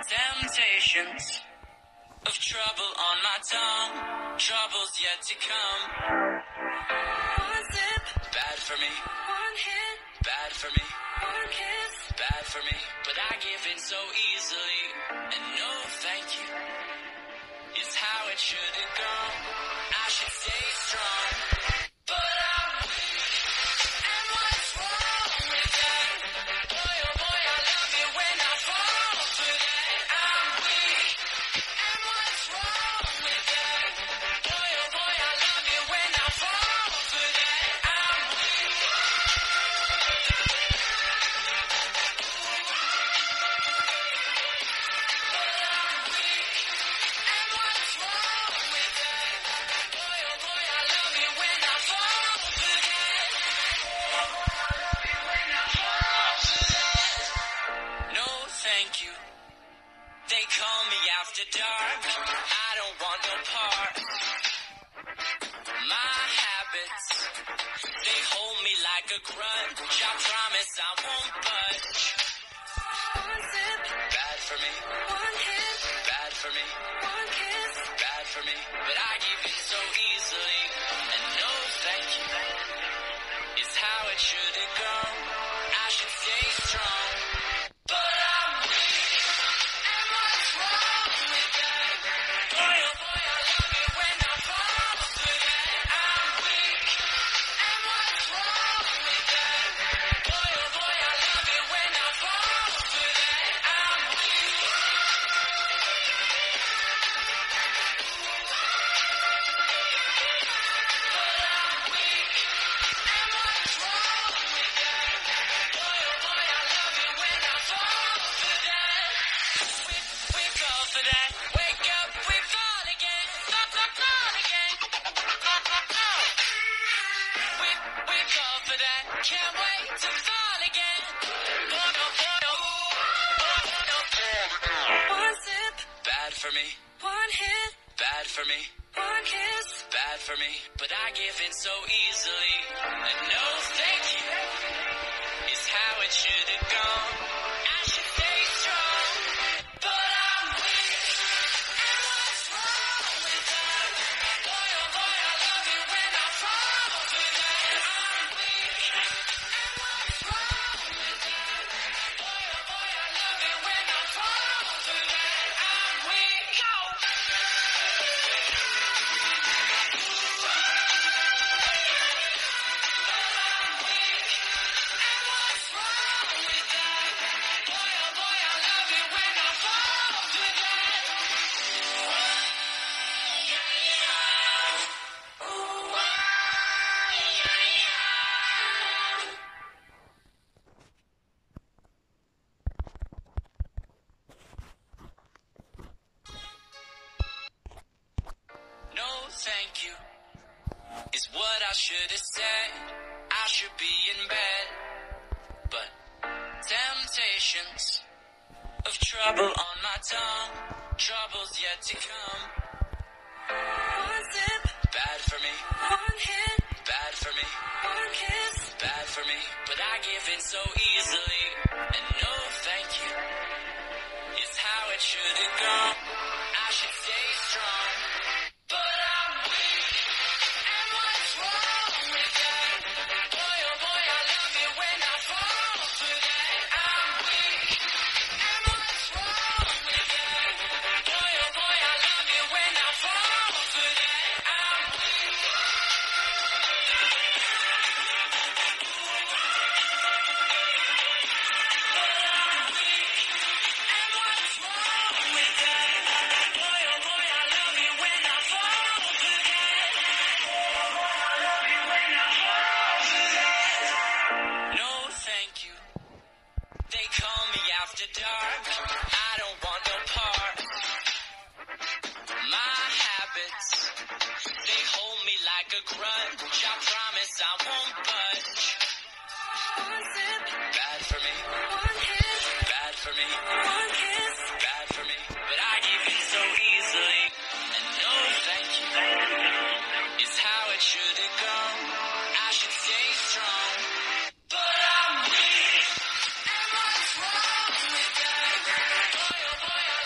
Temptations of trouble on my tongue, troubles yet to come. One sip, bad for me. One hit, bad for me. One kiss, bad for me. But I give in so easily, and no thank you is how it should have gone. I should stay strong, but I'm weak. And what's wrong with that? Boy, oh boy, I love it when I fall for that. I'm weak. And what's wrong with that? Boy, oh boy, I love it when I fall for that. I'm weak. But I'm weak. And what's wrong with that? Boy, oh boy, I love it when I fall for that. No, thank you. They call me after dark. I don't want no part. My habits, they hold me like a grudge. I promise I won't budge. One sip, bad for me. One hit, bad for me. One kiss, bad for me. But I give in so easily, and no thank you is how it should have gone. I should stay strong, but I'm weak. And what's wrong with that? Boy, oh boy, I love it when I fall for that. I'm weak. And what's wrong with that? Boy, oh boy, I love it when I fall for that. I'm weak. But I'm weak. And what's wrong with that? Boy, oh boy, I love it when I fall for that. We fall for that. Wake up, we fall again. Fall again. We fall for that. Can't wait to fall again. One sip, bad for me. One hit, bad for me. One kiss, bad for me. But I give in so easily, and no thank you is how it should have gone. I should stay strong, but I'm weak. And what's wrong with that? Boy, oh boy, I love it when I fall for that. I'm weak. And what's wrong with that? Boy, oh boy, I love it when I fall for that. I'm weak. Go. No, thank you is what I should have said. I should be in bed, but temptations of trouble on my tongue, troubles yet to come. One sip, bad for me. One hit, bad for me. One kiss, bad for me. But I give in so easily, and no thank you is how it should have gone. I should stay strong, but I'm weak. And what's wrong with that? Boy, oh boy, I love it when I fall for that. I'm weak. And what's wrong with that? Boy, oh boy, I love it when I fall for that. I'm weak. But I'm weak. And what's wrong with that? Boy, oh boy, I love it when I fall for that. No, thank you. They call me after dark. I don't want no part. My habits, they hold me like a grudge. I promise I won't budge. One sip, bad for me. One hit, bad for me. One kiss, bad for me. But I give in so easily, and no thank you is how it should have gone. I should stay strong, but I'm weak. And what's wrong with that? Boy, oh boy, I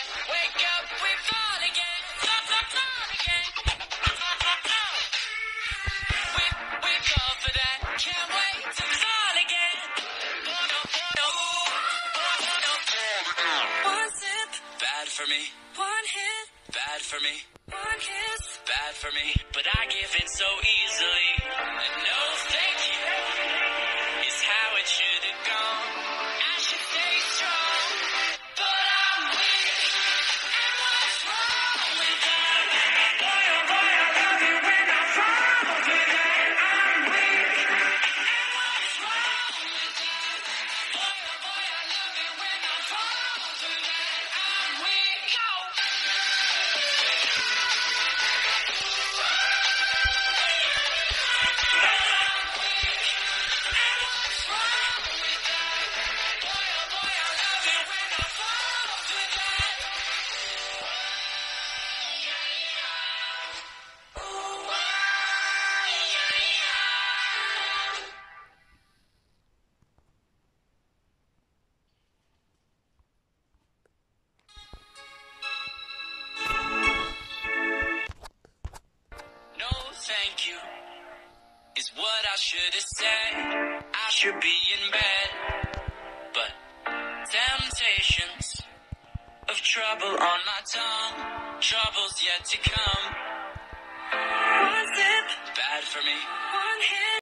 Wake up, we fall again. Fall again. We fall for that. Can't wait to fall again. One sip, bad for me. One hit, bad for me. One kiss, bad for me. But I give in so easily. And no thank you is how it should have gone. I should stay strong, but I'm weak. And what's wrong with that? Boy, oh boy, I love you when I fall for that. I'm weak. And what's wrong with that? Boy, oh boy, I love you when I fall for that. I'm weak. No, thank you is what I should have said. I should be in bed, but temptations of trouble on my tongue, troubles yet to come.